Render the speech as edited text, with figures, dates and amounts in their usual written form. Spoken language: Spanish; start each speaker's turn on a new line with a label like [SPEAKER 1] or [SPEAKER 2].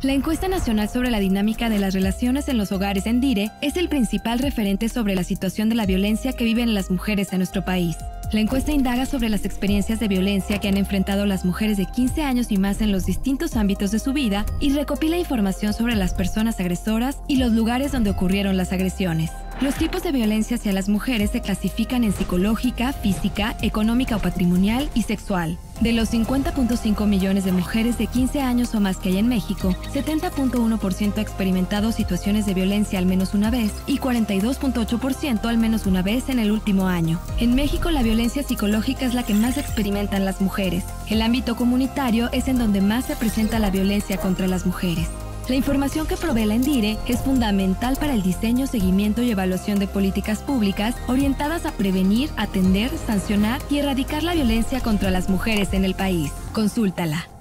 [SPEAKER 1] La encuesta nacional sobre la dinámica de las relaciones en los hogares en DIRE es el principal referente sobre la situación de la violencia que viven las mujeres en nuestro país. La encuesta indaga sobre las experiencias de violencia que han enfrentado las mujeres de 15 años y más en los distintos ámbitos de su vida y recopila información sobre las personas agresoras y los lugares donde ocurrieron las agresiones. Los tipos de violencia hacia las mujeres se clasifican en psicológica, física, económica o patrimonial y sexual. De los 50.5 millones de mujeres de 15 años o más que hay en México, 70.1% ha experimentado situaciones de violencia al menos una vez y 42.8% al menos una vez en el último año. En México, la violencia psicológica es la que más experimentan las mujeres. El ámbito comunitario es en donde más se presenta la violencia contra las mujeres. La información que provee la ENDIRE es fundamental para el diseño, seguimiento y evaluación de políticas públicas orientadas a prevenir, atender, sancionar y erradicar la violencia contra las mujeres en el país. Consúltala.